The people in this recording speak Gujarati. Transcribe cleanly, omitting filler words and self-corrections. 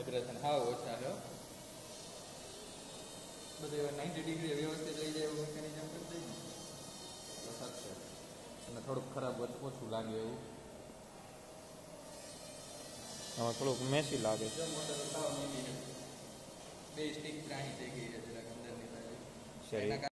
વાઇબ્રેશન હાવ ઓછા છે બધે 90 ડિગ્રી વ્યવસ્થિત લઈ જાય એવું મિકેનિઝમ કરી દઈએ ને તો થશે અને થોડુંક ખરાબ ઓછું લાગે એવું આમાં થોડુંક મેસી લાગે જો મોટર ખાવા માંડી બે સ્ટીક પ્રાણી થઈ ગઈ છે જરાક અંદરની બાજુ છે